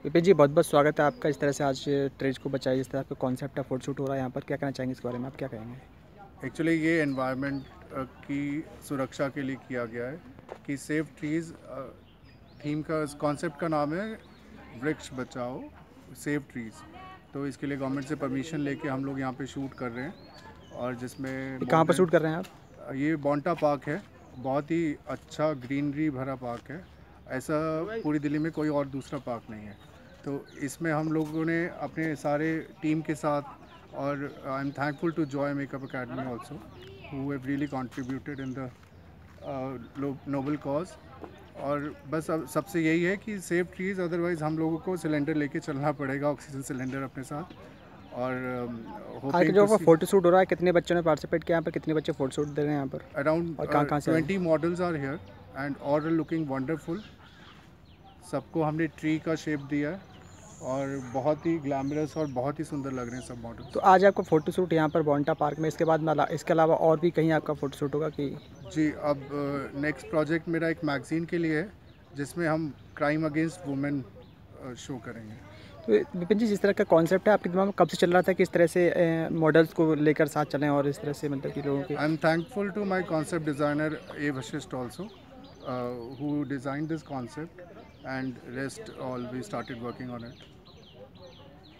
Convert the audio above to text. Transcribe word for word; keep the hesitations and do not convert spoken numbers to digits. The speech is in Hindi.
विपिन जी, बहुत बहुत स्वागत है आपका। इस तरह से आज ट्रेज को बचाए, जिस तरह आपका कॉन्सेप्ट है फोटो शूट हो रहा है यहाँ पर, क्या कहना चाहेंगे इसके बारे में? आप क्या कहेंगे? एक्चुअली ये एनवायरनमेंट की सुरक्षा के लिए किया गया है कि सेफ ट्रीज़ थीम का कॉन्सेप्ट का नाम है वृक्ष बचाओ सेफ ट्रीज़। तो इसके लिए गवर्नमेंट से परमिशन लेके हम लोग यहाँ पे शूट कर रहे हैं और जिसमें ये मोर कहाँ पर देन शूट कर रहे हैं आप? ये बोंटा पार्क है। बहुत ही अच्छा ग्रीनरी भरा पार्क है। ऐसा पूरी दिल्ली में कोई और दूसरा पार्क नहीं है। तो इसमें हम लोगों ने अपने सारे टीम के साथ और I am thankful to Joy makeup academy also who have really contributed in the noble cause. और बस अब सबसे यही है कि सेफ ट्रीज़, अदरवाइज़ हम लोगों को सिलेंडर लेके चलना पड़ेगा, ऑक्सीजन सिलेंडर अपने साथ। और आज का होपिंग जो टू आपका सी फोटो शूट हो रहा है, कितने बच्चों ने पार्टिसिपेट किया यहाँ पर? कितने बच्चे फोटो शूट दे रहे हैं यहाँ पर अराउंड और कहाँ कहाँ से आए? Twenty models are here and all are looking wonderful. सबको हमने ट्री का शेप दिया है और बहुत ही ग्लैमरस और बहुत ही सुंदर लग रहे हैं सब मॉडल्स। तो आज आपका फ़ोटो शूट यहाँ पर बोंटा पार्क में, इसके बाद में अला- इसके अलावा और भी कहीं आपका फ़ोटो शूट होगा कि? जी, अब नेक्स्ट प्रोजेक्ट मेरा एक मैगज़ीन के लिए है जिसमें हम क्राइम अगेंस्ट वुमेन शो करेंगे। तो विपिन जी, जिस तरह का कॉन्सेप्ट है आपके दिमाग में, कब से चल रहा था कि इस तरह से मॉडल्स को लेकर साथ चलें और इस तरह से मतलब कि लोगों के? I am thankful to my concept designer A Vashishtha also who design this concept and rest all we started working on it.